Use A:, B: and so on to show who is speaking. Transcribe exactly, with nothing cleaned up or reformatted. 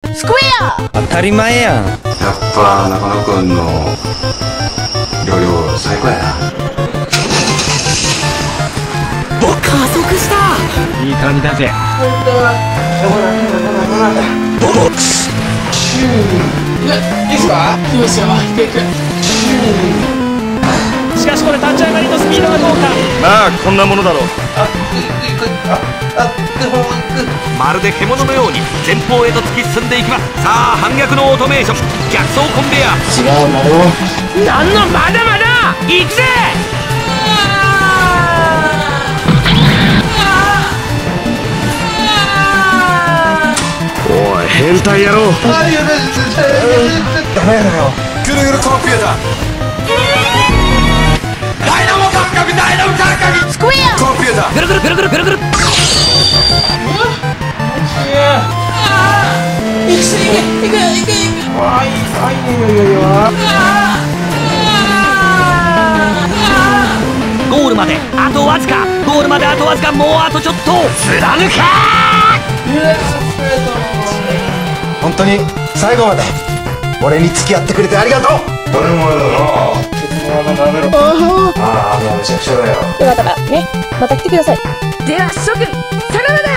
A: スクエア。
B: 当たり前やん。
C: やっぱ中野くんの料理最高やな。
A: 加速した。
D: いい感じだぜ。しかしこれ立ち上がりのスピードがどうか。
E: まあこんなものだろう。まるで獣のように前方へと突き進んでいきます。さあ反逆のオートメーション、逆走コンベヤー。
C: 違うんだろ。
E: なんのまだまだ行くぜ。
D: おい変態野郎。
C: ダメだよ。ぐるぐるコンピューター。ダイナモ感覚、ダイナモ感覚。
A: スクエア。
C: コンピューター。
E: ぐるぐるぐるぐるぐるぐる。ゴールまであとわずか。ゴールまであとわずか。もうあとちょっと。貫か。
C: 本当に最後まで俺に付き合ってくれてありがとう。俺もだな。ああ、もうめちゃくちゃだよ。
A: よかったらね、また来てください。では諸君、さらばだ。